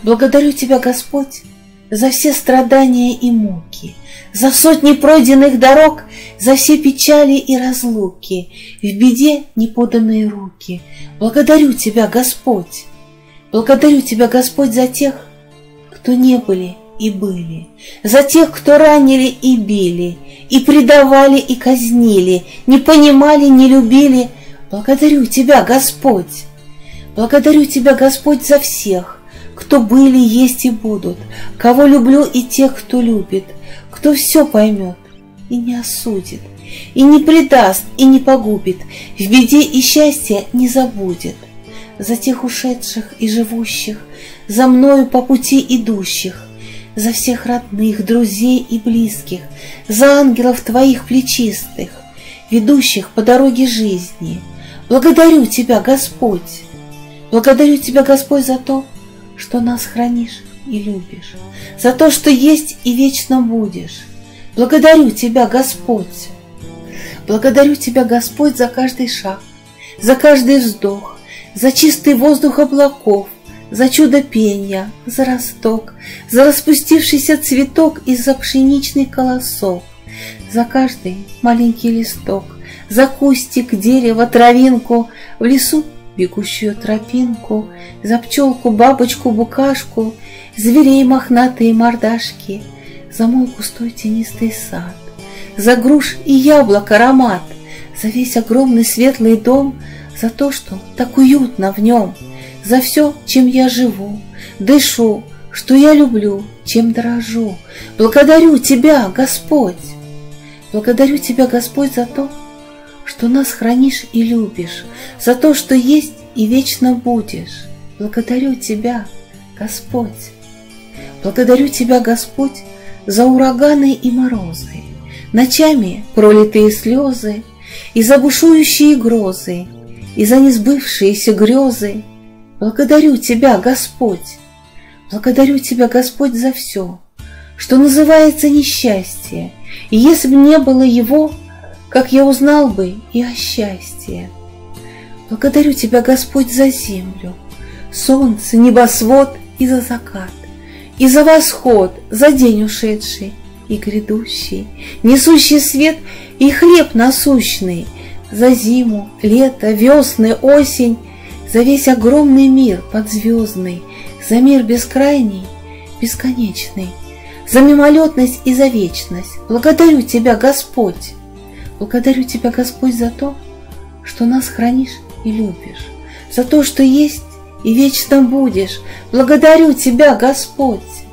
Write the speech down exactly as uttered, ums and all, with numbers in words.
Благодарю Тебя, Господь, за все страдания и муки, за сотни пройденных дорог, за все печали и разлуки, в беде неподанные руки. Благодарю Тебя, Господь, благодарю Тебя, Господь, за тех, кто не были и были, за тех, кто ранили и били, и предавали и казнили, не понимали, не любили. Благодарю Тебя, Господь, благодарю Тебя, Господь, за всех, кто были, есть и будут, кого люблю и тех, кто любит, кто все поймет и не осудит, и не предаст, и не погубит, в беде и счастье не забудет. За тех ушедших и живущих, за мною по пути идущих, за всех родных, друзей и близких, за ангелов Твоих плечистых, ведущих по дороге жизни. Благодарю Тебя, Господь, благодарю Тебя, Господь, за то, что нас хранишь и любишь, за то, что есть и вечно будешь. Благодарю Тебя, Господь, благодарю Тебя, Господь, за каждый шаг, за каждый вздох, за чистый воздух облаков, за чудо пенья, за росток, за распустившийся цветок и за пшеничный колосок, за каждый маленький листок, за кустик, дерево, травинку, в лесу бегущую тропинку, за пчелку, бабочку, букашку, зверей мохнатые мордашки, за мой густой тенистый сад, за груш и яблок аромат, за весь огромный светлый дом, за то, что так уютно в нем, за все, чем я живу, дышу, что я люблю, чем дорожу. Благодарю Тебя, Господь, благодарю Тебя, Господь, за то, что нас хранишь и любишь, за то, что есть и вечно будешь. Благодарю Тебя, Господь, благодарю Тебя, Господь, за ураганы и морозы, ночами пролитые слезы, и за бушующие грозы, и за несбывшиеся грезы. Благодарю Тебя, Господь, благодарю Тебя, Господь, за все, что называется несчастье, и если бы не было его, как я узнал бы и о счастье. Благодарю Тебя, Господь, за землю, солнце, небосвод и за закат, и за восход, за день ушедший и грядущий, несущий свет и хлеб насущный, за зиму, лето, весны, осень, за весь огромный мир подзвездный, за мир бескрайний, бесконечный, за мимолетность и за вечность. Благодарю Тебя, Господь, благодарю Тебя, Господь, за то, что нас хранишь и любишь, за то, что есть и вечно будешь. Благодарю Тебя, Господь.